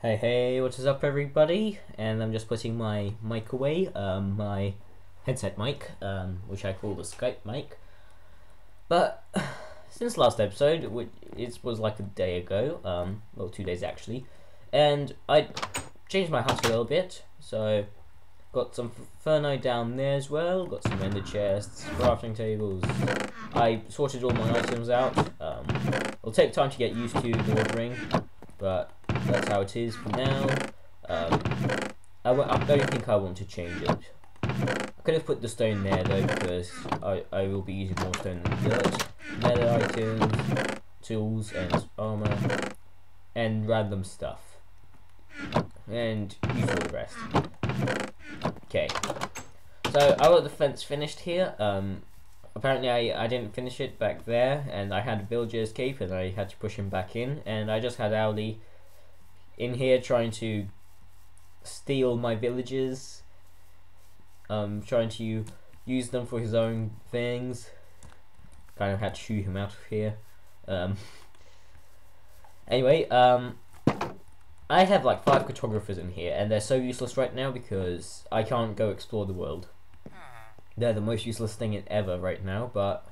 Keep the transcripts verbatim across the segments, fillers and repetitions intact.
Hey hey, what is up everybody? And I'm just putting my mic away, um, my headset mic, um, which I call the Skype mic. But since last episode, which it was like a day ago, um, well two days actually, and I changed my hut a little bit, so got some Ferno down there as well, got some ender chests, crafting tables. I sorted all my items out. Um, it'll take time to get used to the ordering, but that's how it is for now. Um, I, w I don't think I want to change it. I could have put the stone there though, because I, I will be using more stone than dirt. Nether items, tools, and armor, and random stuff. And use all the rest. Okay. So I got the fence finished here. Um, apparently I, I didn't finish it back there, and I had a villager escape, and I had to push him back in, and I just had Owly in here trying to steal my villages, um, trying to use them for his own things. Kind of had to shoot him out of here. Um, anyway, um, I have like five cartographers in here, and they're so useless right now because I can't go explore the world. They're the most useless thing ever right now, but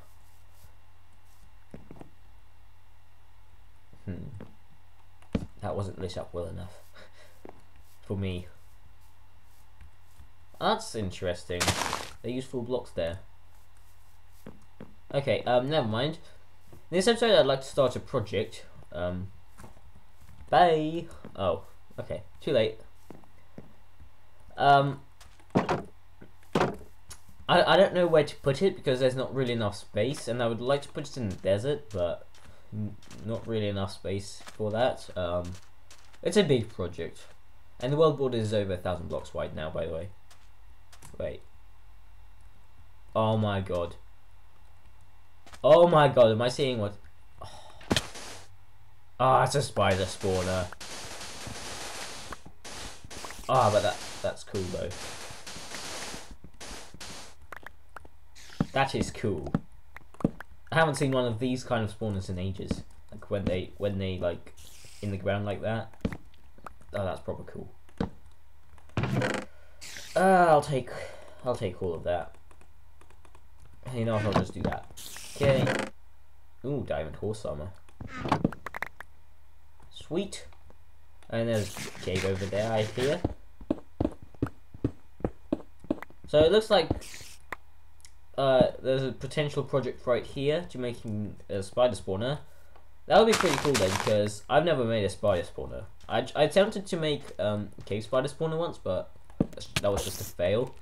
hmm. That wasn't lit up well enough for me. That's interesting. They use full blocks there. Okay, um, never mind. In this episode, I'd like to start a project. Um, bye. Oh, okay, too late. Um, I I don't know where to put it because there's not really enough space, and I would like to put it in the desert, but not really enough space for that. Um, it's a big project, and the world border is over a thousand blocks wide now. By the way, wait. Oh my god. Oh my god. Am I seeing what? Ah, oh, it's a spider spawner. Ah, oh, but that that's cool though. That is cool. I haven't seen one of these kind of spawners in ages. Like when they when they like in the ground like that. Oh, that's proper cool. Uh, I'll take I'll take all of that. You know what, I'll just do that. Okay. Ooh, diamond horse armor. Sweet. And there's a cave over there, I hear. So it looks like Uh, there's a potential project right here to making a spider spawner. That would be pretty cool though, because I've never made a spider spawner. I, I attempted to make um, a cave spider spawner once, but that was just a fail.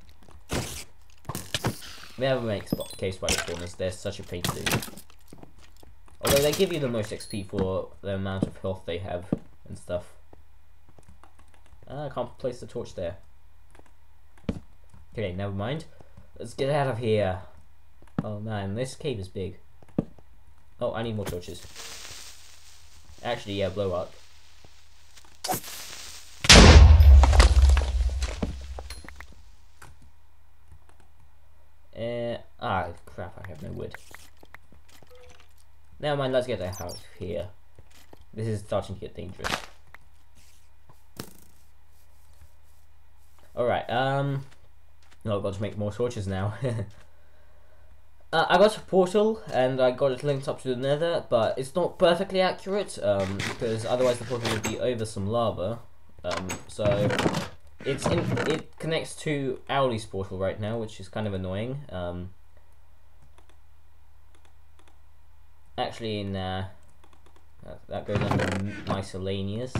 We never make sp cave spider spawners, they're such a pain to do. Although they give you the most X P for the amount of health they have and stuff. Ah, I can't place the torch there. Okay, never mind. Let's get out of here. Oh man, this cave is big. Oh, I need more torches. Actually, yeah, blow up. Uh, ah, crap, I have no wood. Never mind, let's get out of here. This is starting to get dangerous. Alright, um... No, I've got to make more torches now. uh, I got a portal, and I got it linked up to the nether, but it's not perfectly accurate, um, because otherwise the portal would be over some lava. Um, so, it's in, it connects to Owly's portal right now, which is kind of annoying. Um, actually, nah, that, that goes under miscellaneous.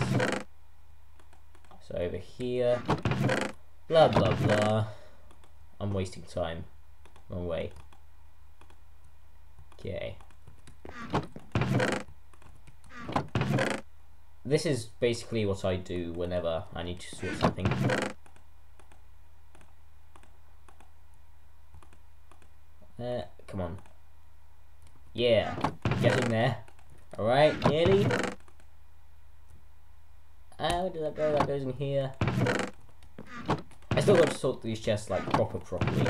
So over here, blah blah blah. I'm wasting time. Wrong way. Okay. This is basically what I do whenever I need to sort something. Uh, come on. Yeah, getting there. Alright, nearly. How did that go? That goes in here. I still got to sort these chests like proper properly.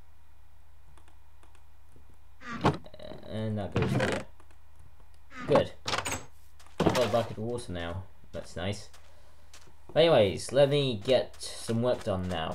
And that goes here. Good. I've got a bucket of water now. That's nice. Anyways, let me get some work done now.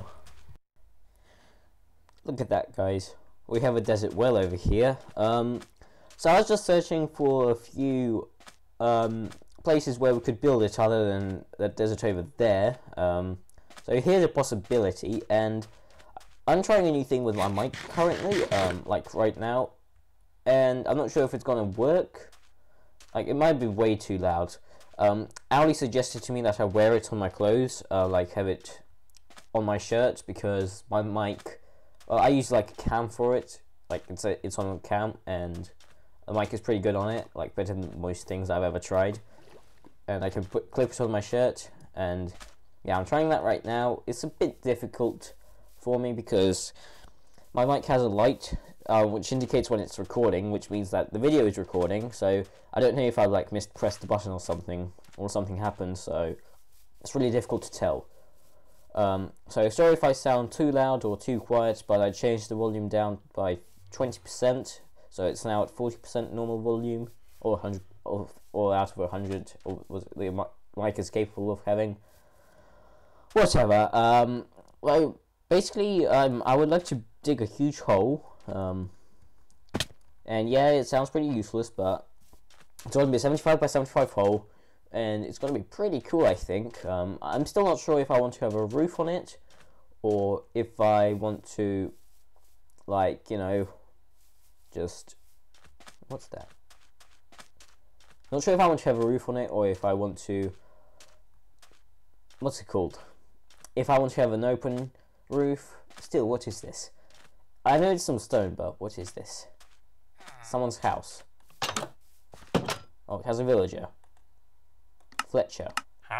Look at that, guys. We have a desert well over here. Um, so I was just searching for a few um, places where we could build it other than that desert over there. Um, so here's a possibility, and I'm trying a new thing with my mic currently, um, like right now, and I'm not sure if it's gonna work. Like, it might be way too loud. Um, Ali suggested to me that I wear it on my clothes, uh, like have it on my shirt, because my mic, well, I use like a cam for it, like it's a, it's on a cam, and the mic is pretty good on it, like better than most things I've ever tried, and I can put clip it on my shirt, and yeah, I'm trying that right now. It's a bit difficult for me because my mic has a light, uh, which indicates when it's recording, which means that the video is recording, so I don't know if I like mispressed the button or something, or something happened, so it's really difficult to tell. Um, so sorry if I sound too loud or too quiet, but I changed the volume down by twenty percent, so it's now at forty percent normal volume, or one hundred, or, or out of one hundred, or was it the mic is capable of having. Whatever. Um, well, basically, um, I would like to dig a huge hole, um, and yeah, it sounds pretty useless, but it's going to be a seventy-five by seventy-five hole, and it's going to be pretty cool, I think. Um, I'm still not sure if I want to have a roof on it, or if I want to, like, you know, just, what's that? Not sure if I want to have a roof on it, or if I want to, what's it called? If I want to have an open roof. Still, what is this? I know it's some stone, but what is this? Someone's house. Oh, it has a villager. Fletcher. Huh?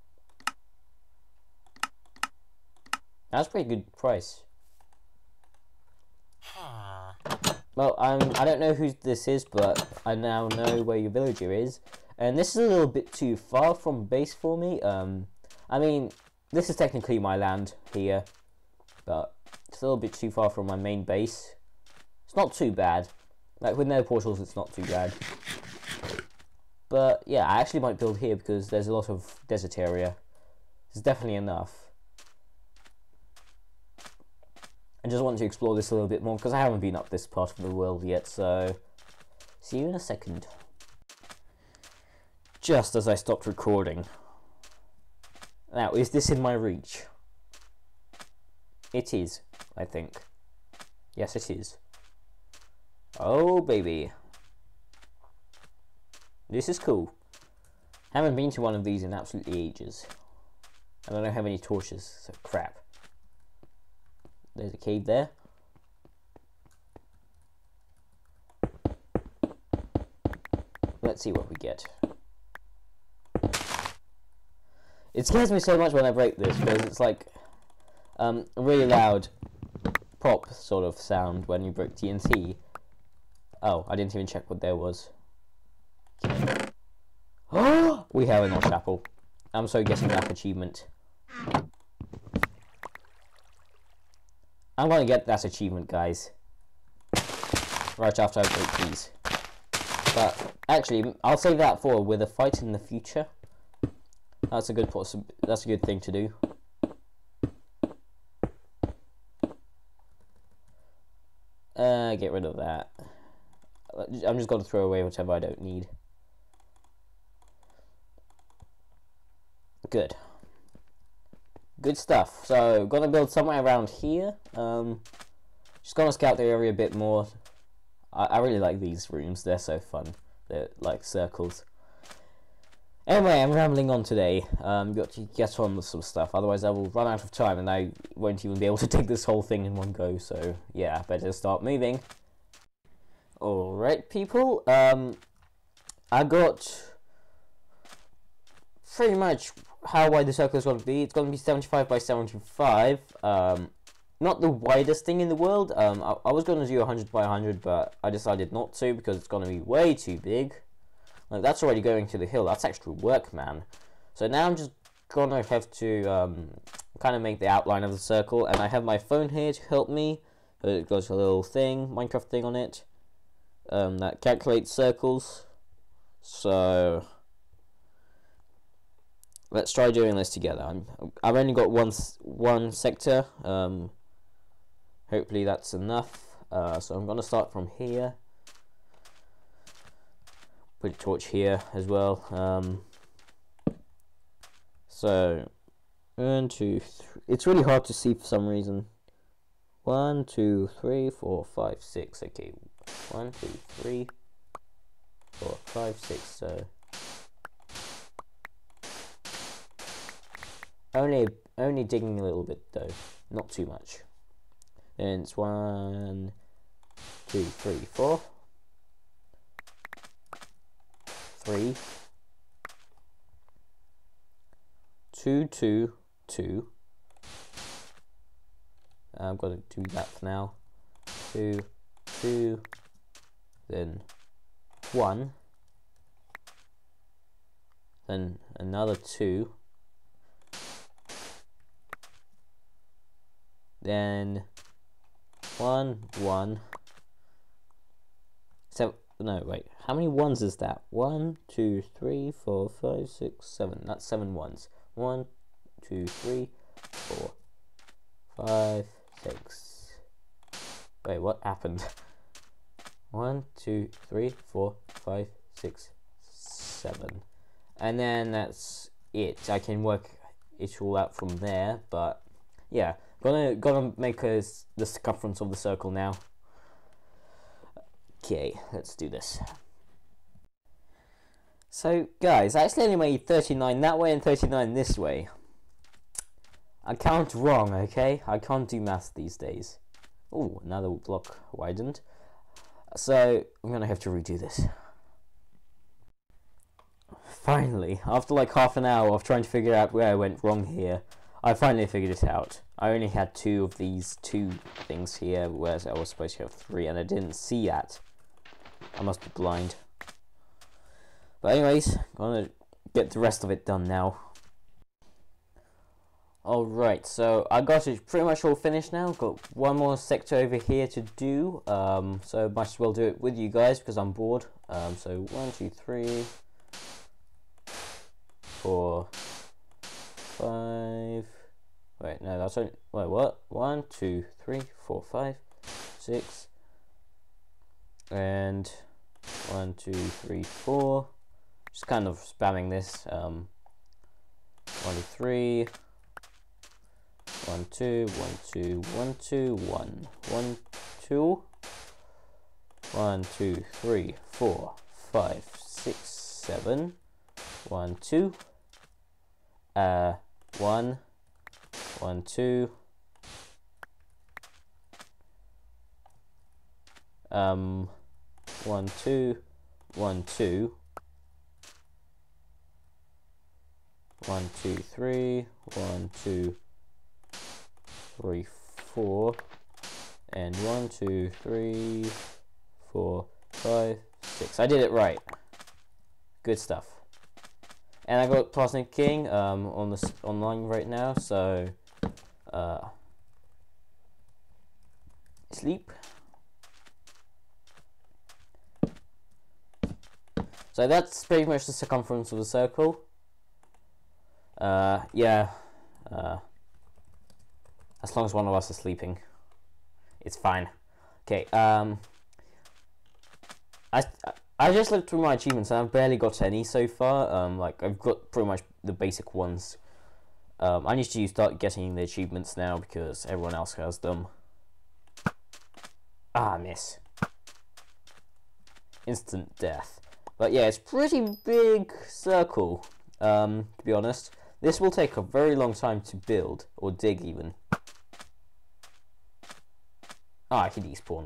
That's a pretty good price. Huh. Well, um, I don't know who this is, but I now know where your villager is. And this is a little bit too far from base for me. Um, I mean, this is technically my land here, but it's a little bit too far from my main base. It's not too bad. Like, with no portals, it's not too bad. But, yeah, I actually might build here because there's a lot of desert area. There's definitely enough. I just want to explore this a little bit more because I haven't been up this part of the world yet, so see you in a second. Just as I stopped recording. Now, is this in my reach? It is, I think. Yes, it is. Oh, baby. This is cool. Haven't been to one of these in absolutely ages. And I don't have any torches, so crap. There's a cave there. Let's see what we get. It scares me so much when I break this, because it's like um, a really loud pop sort of sound when you break T N T. Oh, I didn't even check what there was. Oh, we have a North Chapel. I'm so getting that achievement. I'm gonna get that achievement, guys. Right after I break these. But actually, I'll save that for with a fight in the future. That's a good possi- That's a good thing to do. Uh, get rid of that. I'm just gonna throw away whatever I don't need. Good. Good stuff. So, gonna build somewhere around here. Um, just gonna scout the area a bit more. I, I really like these rooms. They're so fun. They're like circles. Anyway, I'm rambling on today. Um, got to get on with some stuff. Otherwise, I will run out of time, and I won't even be able to take this whole thing in one go. So, yeah, better start moving. All right, people. Um, I got pretty much how wide the circle is going to be. It's going to be seventy-five by seventy-five. Um, not the widest thing in the world. Um, I, I was going to do one hundred by one hundred, but I decided not to because it's going to be way too big. Like, that's already going to the hill. That's extra work, man. So now I'm just going to have to um, kind of make the outline of the circle. And I have my phone here to help me. It got a little thing, Minecraft thing on it. Um, that calculates circles. So let's try doing this together. I'm, I've only got one one sector. Um, hopefully that's enough. Uh, so I'm gonna start from here. Put a torch here as well. Um, so one, two, three. It's really hard to see for some reason. One, two, three, four, five, six. Okay, one, two, three, four, five, six. So only only digging a little bit though, not too much. Then it's one, two, three, four. Three, two, two, two. I'm gonna do that for now. Two, two, then one, then another two, then one, one. So no, wait. How many ones is that? One, two, three, four, five, six, seven. That's seven ones. One, two, three, four, five, six. Wait, what happened? One, two, three, four, five, six, seven. And then that's it. I can work it all out from there. But yeah, gonna gonna make a, the circumference of the circle now. Okay, let's do this. So, guys, I actually only made thirty-nine that way and thirty-nine this way. I count wrong, okay? I can't do maths these days. Oh, another block widened. So, I'm gonna have to redo this. Finally, after like half an hour of trying to figure out where I went wrong here, I finally figured it out. I only had two of these two things here, whereas I was supposed to have three, and I didn't see that. I must be blind. But anyways, I'm gonna get the rest of it done now. Alright, so I got it pretty much all finished now. Got one more sector over here to do. Um, so might as well do it with you guys because I'm bored. Um, so one, two, three, four, five. Wait, no, that's only. Wait, what? One, two, three, four, five, six, and one, two, three, four. Just kind of spamming this. Um, one, two, three. One, two, one, two, one, two, one, one, two. One, two, three, four, five, six, seven. One, two. Uh, one. One, two. Um, one, two. One, two. One, two, three. One, two, three, four. And one, two, three, four, five, six. I did it right. Good stuff. And I got Plastic King um, on this online right now, so uh, sleep. So that's pretty much the circumference of the circle. Uh, yeah. Uh, as long as one of us is sleeping, it's fine. Okay. Um, I. I just looked through my achievements and I've barely got any so far. Um, like I've got pretty much the basic ones. Um, I need to start getting the achievements now because everyone else has them. Ah, miss. Instant death. But yeah, it's pretty big circle. Um, to be honest, this will take a very long time to build or dig even. Ah, he despawned.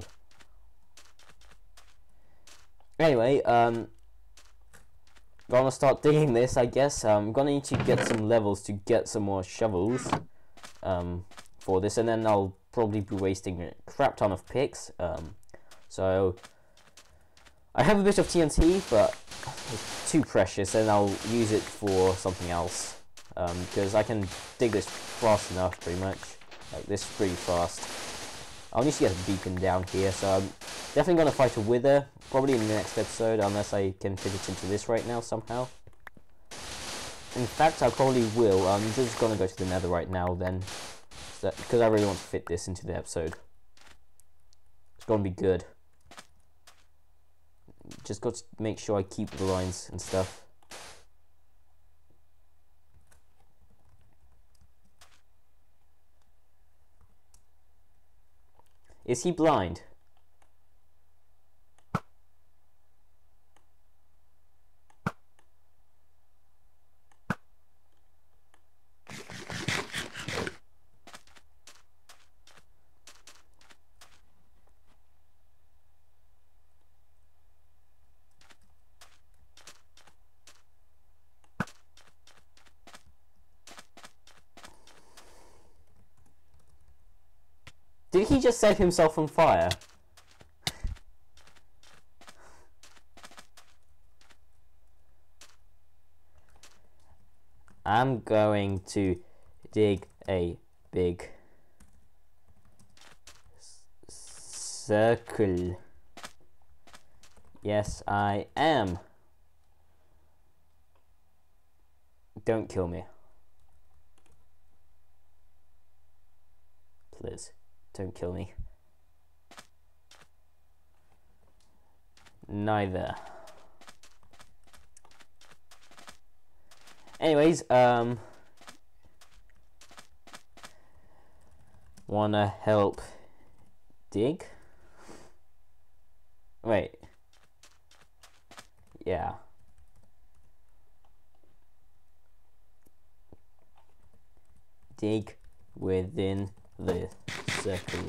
Anyway, um, gonna start digging this, I guess. I'm gonna need to get some levels to get some more shovels um, for this, and then I'll probably be wasting a crap ton of picks. Um, so, I have a bit of T N T, but it's too precious, and I'll use it for something else. Um, because I can dig this fast enough, pretty much. Like, this is pretty fast. I'll need to get a beacon down here, so I'm definitely going to fight a wither, probably in the next episode, unless I can fit it into this right now somehow. in fact, I probably will. I'm just gonna go to the nether right now then, so, because I really want to fit this into the episode. It's gonna be good. Just got to make sure I keep the lines and stuff. Is he blind? Did he just set himself on fire? I'm going to dig a big circle. Yes, I am. Don't kill me. Please. Don't kill me. Neither. Anyways, um, wanna help dig? Wait. Yeah. Dig within the circle.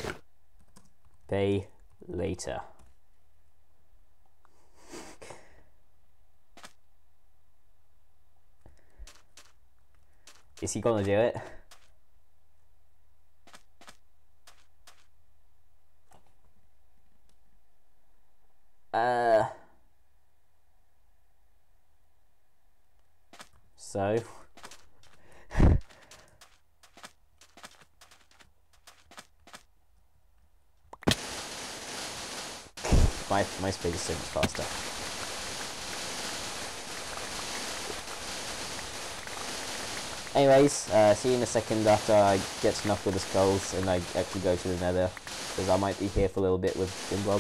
Pay later. Is he gonna do it? Uh. So. My, my speed is so much faster. Anyways, uh, see you in a second after I get enough with the skulls and I actually go to the nether, because I might be here for a little bit with Bob.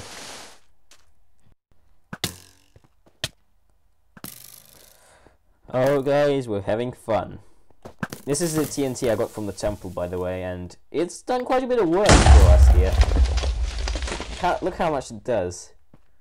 Oh guys, we're having fun. This is the T N T I got from the temple, by the way, and it's done quite a bit of work for us here. How, look how much it does.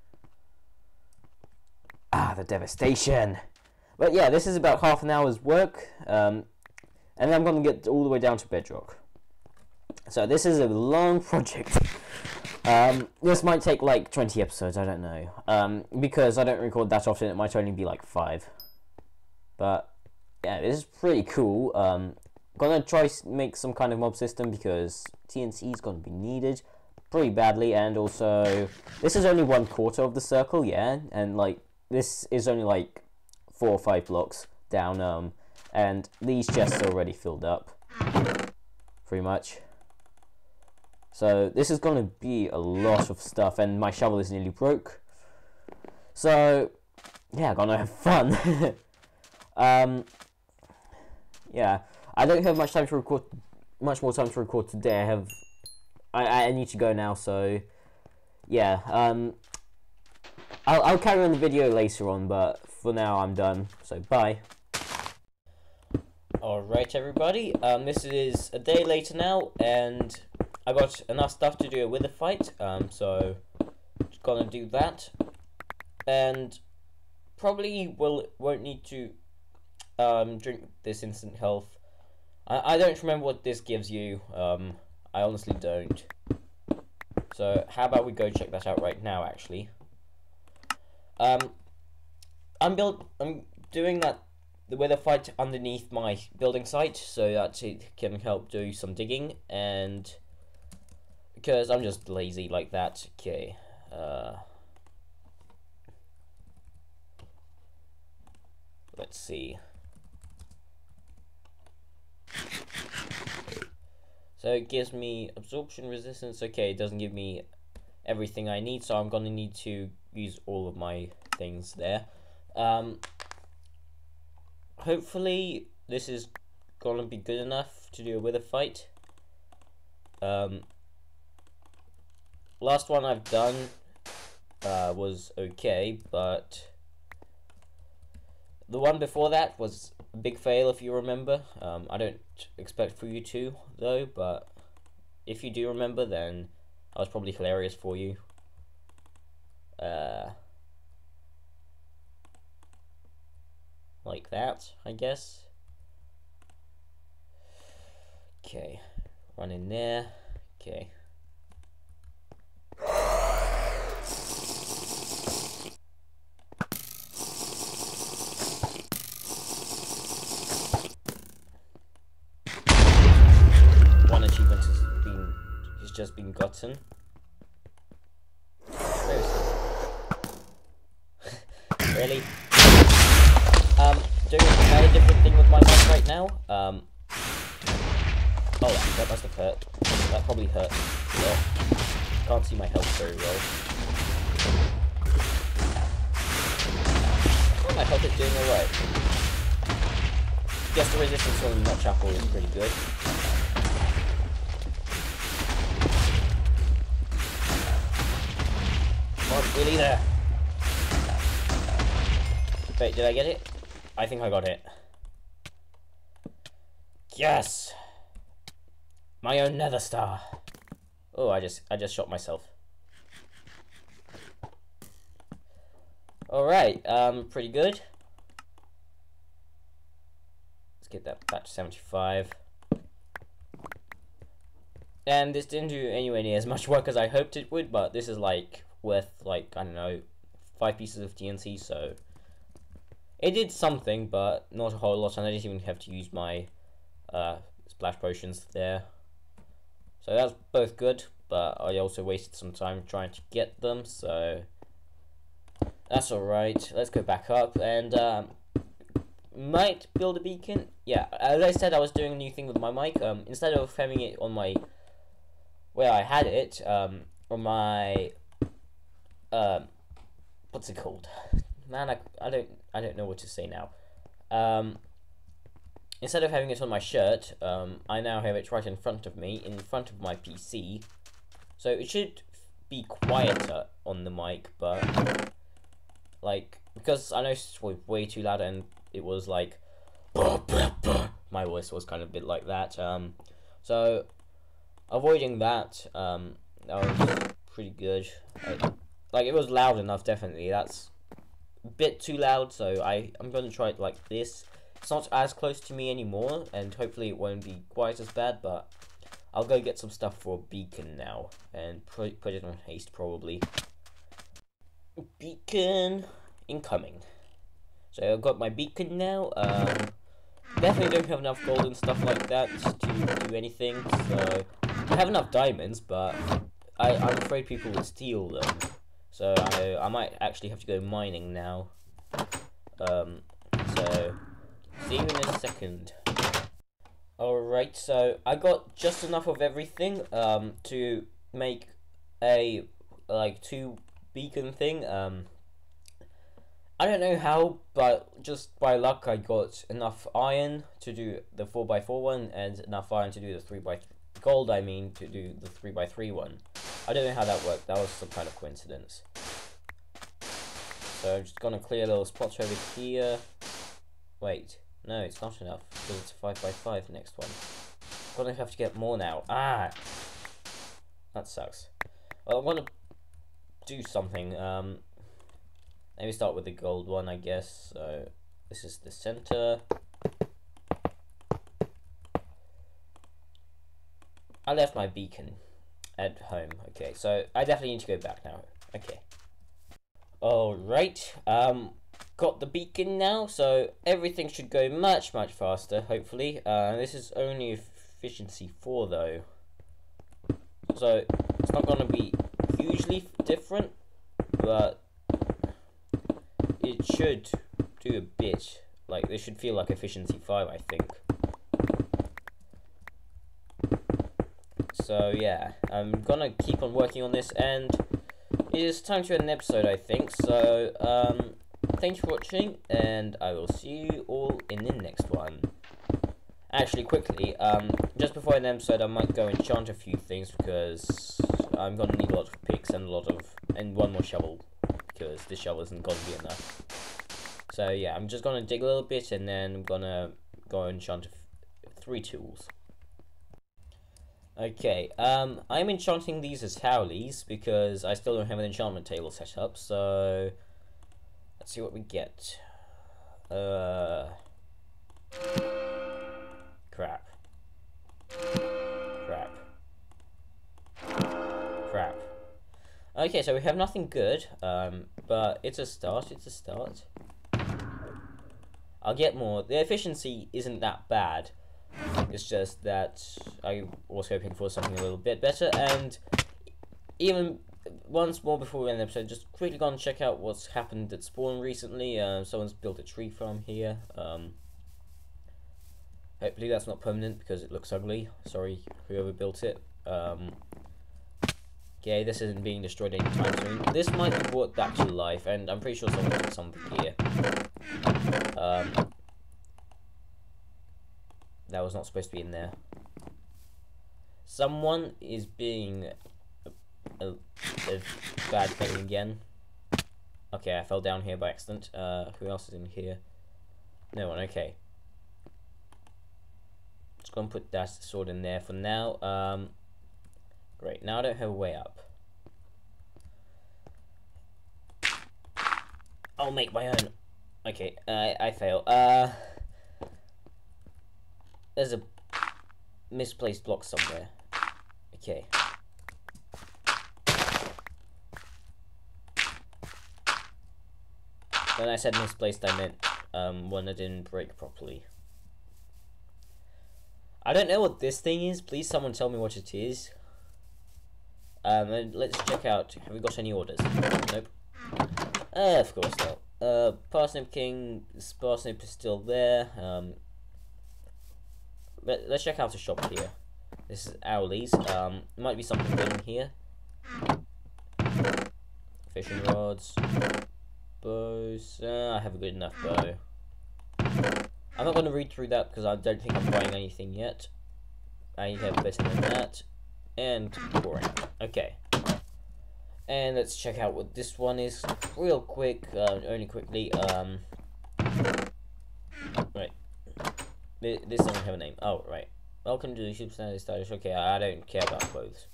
Ah, the devastation. But yeah, this is about half an hour's work, um, and then I'm going to get all the way down to bedrock. So this is a long project. Um, this might take like twenty episodes, I don't know. Um, because I don't record that often, it might only be like five. But yeah, this is pretty cool. Um, gonna try to make some kind of mob system because T N T is gonna be needed pretty badly, and also this is only one quarter of the circle, yeah, and like this is only like four or five blocks down, um, and these chests are already filled up, pretty much. So this is gonna be a lot of stuff, and my shovel is nearly broke. So yeah, gonna have fun. um, yeah, I don't have much time to record, much more time to record today. I have, I I need to go now. So yeah, um, I'll I'll carry on the video later on, but for now I'm done. So bye. Alright everybody, um, this is a day later now, and I got enough stuff to do a wither fight, um, so just gonna do that, and probably will won't need to um drink this instant health. I I don't remember what this gives you. Um, I honestly don't. So how about we go check that out right now? Actually, um, I'm build I'm doing that. The wither fight underneath my building site so that it can help do some digging, and because I'm just lazy like that. Okay, uh, let's see. So it gives me absorption resistance. Okay, it doesn't give me everything I need, so I'm gonna need to use all of my things there. Um, hopefully this is gonna be good enough to do a wither fight. Um, last one I've done uh, was okay, but the one before that was a big fail, if you remember. Um, I don't expect for you to, though, but if you do remember, then I was probably hilarious for you. Uh, like that, I guess. Okay, run in there. Okay. One achievement has been has just been gotten. Where is it? Really? Um, doing a very different thing with my mic right now. Um. Oh, that must have hurt. That probably hurt. Well, can't see my health very well. Oh, my health is doing alright. Guess the resistance on the notch apple is pretty good. Come on, really there. Wait, did I get it? I think I got it. Yes! My own nether star. Oh, I just I just shot myself. Alright, um, pretty good. Let's get that back to seventy-five. And this didn't do anywhere near as much work as I hoped it would, but this is like worth like, I don't know, five pieces of T N T, so it did something, but not a whole lot, and I didn't even have to use my uh, splash potions there. So that's both good, but I also wasted some time trying to get them, so that's alright. Let's go back up and um, might build a beacon. Yeah, as I said, I was doing a new thing with my mic. Um, instead of having it on my, where I had it, um, on my, um, what's it called? Man, I, I don't I don't know what to say now. Um, Instead of having it on my shirt, um, I now have it right in front of me, in front of my P C. So it should be quieter on the mic, but, like, because I know it was way too loud and it was like, my voice was kind of a bit like that. Um, so, avoiding that, um, that was pretty good. I, like, it was loud enough, definitely. That's a bit too loud, so I, I'm going to try it like this. It's not as close to me anymore, and hopefully it won't be quite as bad, but I'll go get some stuff for a beacon now, and put, put it on haste, probably. Beacon incoming. So I've got my beacon now. Um, definitely don't have enough gold and stuff like that to do anything, so I have enough diamonds, but I, I'm afraid people will steal them. So I, I might actually have to go mining now. Um, so... see you in a second. Alright, so I got just enough of everything um, to make a like two beacon thing. Um, I don't know how, but just by luck I got enough iron to do the four by four one and enough iron to do the three by gold, I mean, to do the three by three one. I don't know how that worked. That was some kind of coincidence. So I'm just gonna clear little spots over here. Wait. No, it's not enough, because it's a five by five next one. I'm gonna have to get more now. Ah! That sucks. Well, I want to do something. Um, maybe start with the gold one, I guess. So, this is the center. I left my beacon at home. Okay, so I definitely need to go back now. Okay. Alright, um... got the beacon now, so everything should go much, much faster, hopefully. Uh, this is only efficiency four, though. So, it's not going to be hugely different, but it should do a bit. Like, this should feel like efficiency five, I think. So, yeah, I'm going to keep on working on this, and it is time to end an episode, I think. So, um... thanks for watching, and I will see you all in the next one. Actually, quickly, um, just before I end the episode, I might go enchant a few things, because I'm gonna need a lot of picks and a lot of, and one more shovel, because this shovel isn't gonna be enough. So yeah, I'm just gonna dig a little bit, and then I'm gonna go enchant three tools. Okay, um, I'm enchanting these as howlies, because I still don't have an enchantment table set up, so let's see what we get. Uh, crap. Crap. Crap. Okay, so we have nothing good, um, but it's a start, it's a start. I'll get more. The efficiency isn't that bad. It's just that I was hoping for something a little bit better, and even once more before we end the episode, just quickly go and check out what's happened at spawn recently. Uh, someone's built a tree farm here. Um, hopefully that's not permanent because it looks ugly. Sorry, whoever built it. Um, okay, this isn't being destroyed anytime soon. This might be brought back to life, and I'm pretty sure someone put something here. Um, that was not supposed to be in there. Someone is being a, a, a bad thing again. Okay, I fell down here by accident. Uh, who else is in here? No one, okay. Just gonna put that sword in there for now. Um, great, now I don't have a way up. I'll make my own. Okay, uh, I fail. Uh, there's a misplaced block somewhere. Okay. When I said misplaced, I meant um, one that didn't break properly. I don't know what this thing is. Please, someone tell me what it is. Um, and let's check out. Have we got any orders? Nope. Uh, of course not. Uh, Parsnip King, Parsnip is still there. Um, let, let's check out the shop here. This is Owlies. Um, might be something good in here. Fishing rods, bows. Uh, I have a good enough bow. I'm not going to read through that because I don't think I'm buying anything yet. I need to have better than that. And boring. Okay. And let's check out what this one is real quick, uh, only quickly. Um, right. This doesn't have a name. Oh, right. Welcome to the Super Standard Stylish. Okay, I don't care about clothes.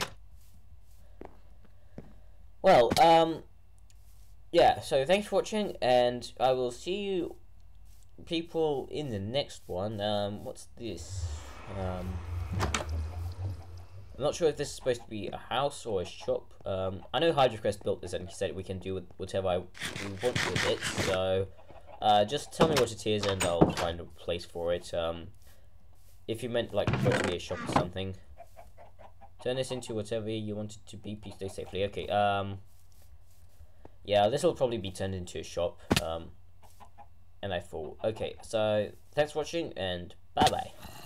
Well, um, yeah, so thanks for watching, and I will see you people in the next one. Um, what's this? Um, I'm not sure if this is supposed to be a house or a shop. Um, I know HydroQuest built this and he said we can do whatever I want with it, so uh, just tell me what it is and I'll find a place for it. Um, if you meant like for it to be a shop or something, turn this into whatever you want it to be. Please stay safely. Okay, um, yeah, this will probably be turned into a shop, um, and I fall. Okay, so thanks for watching and bye bye.